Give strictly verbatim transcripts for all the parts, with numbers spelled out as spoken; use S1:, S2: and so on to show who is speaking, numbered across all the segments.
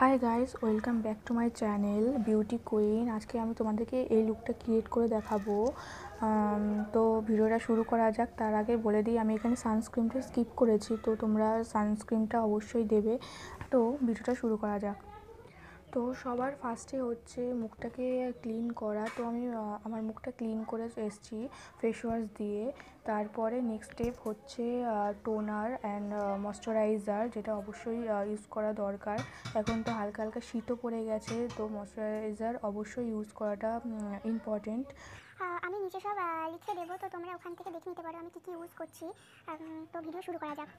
S1: High guys, welcome back to my channel beauty queen. আজকে আমি তোমাদেরকে এই লুকটা ক্রিয়েট করে দেখাবো। তো ভিডিওটা শুরু করা যাক। তার আগে বলে দিই, আমি এখানে সানস্ক্রিনটা স্কিপ করেছি, তো তোমরা সানস্ক্রিনটা অবশ্যই দেবে। তো ভিডিওটা শুরু করা যাক। তো সবার ফার্স্টে হচ্ছে মুখটাকে ক্লিন করা। তো আমি আমার মুখটা ক্লিন করে এসেছি ফেস ওয়াশ দিয়ে। তারপরে নেক্সট স্টেপ হচ্ছে টোনার অ্যান্ড ময়শ্চারাইজার, যেটা অবশ্যই ইউজ করা দরকার। এখন তো হালকা হালকা শীতও পড়ে গেছে, তো ময়শ্চারাইজার অবশ্যই ইউজ করাটা ইম্পর্টেন্ট।
S2: আমি নিচে সব লিখে দেবো, তো তোমরা ওখান থেকে দেখে নিতে পারো আমি কী কী ইউজ করছি। তো ভিডিও শুরু করা যাক।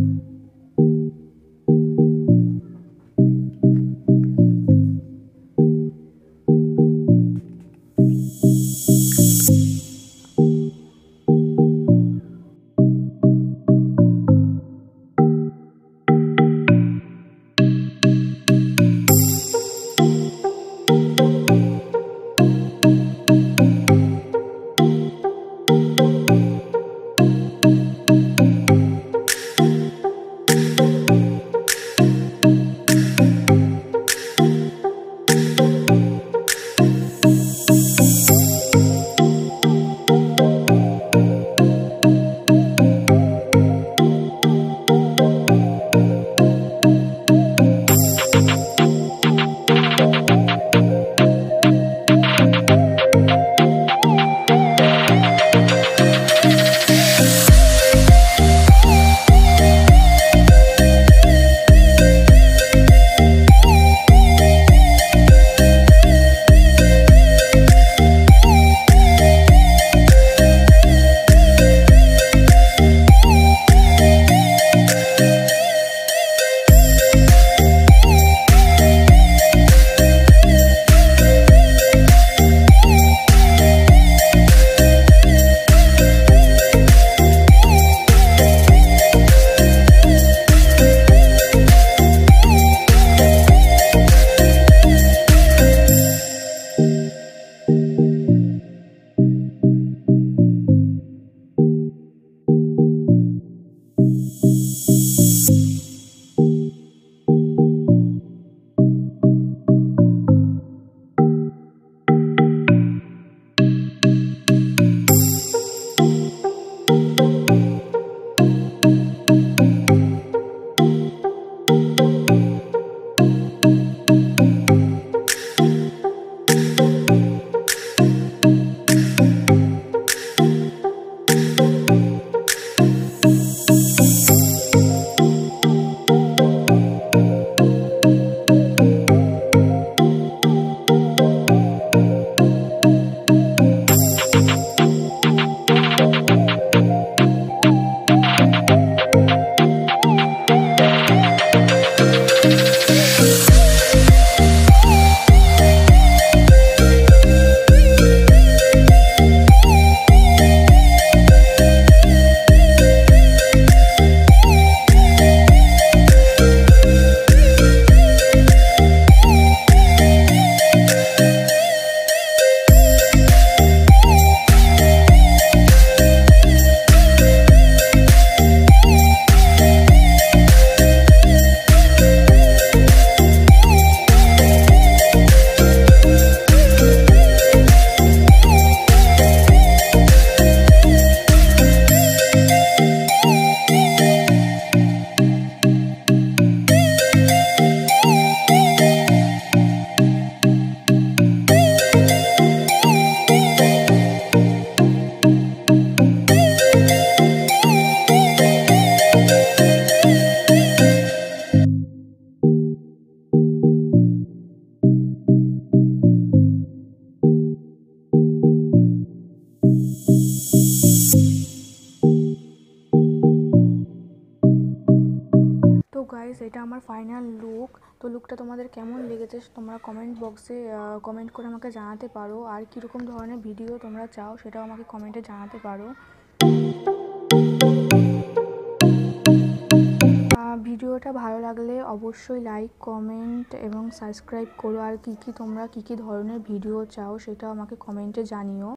S1: তো গাইস, এটা আমার ফাইনাল লুক। তো লুকটা তোমাদের কেমন লেগেছে তোমরা কমেন্ট বক্সে কমেন্ট করে আমাকে জানাতে পারো। আর কীরকম ধরনের ভিডিও তোমরা চাও সেটাও আমাকে কমেন্টে জানাতে পারো। ভিডিওটা ভালো লাগলে অবশ্যই লাইক, কমেন্ট এবং সাবস্ক্রাইব করো। আর কী কী তোমরা কী কী ধরনের ভিডিও চাও সেটাও আমাকে কমেন্টে জানিও।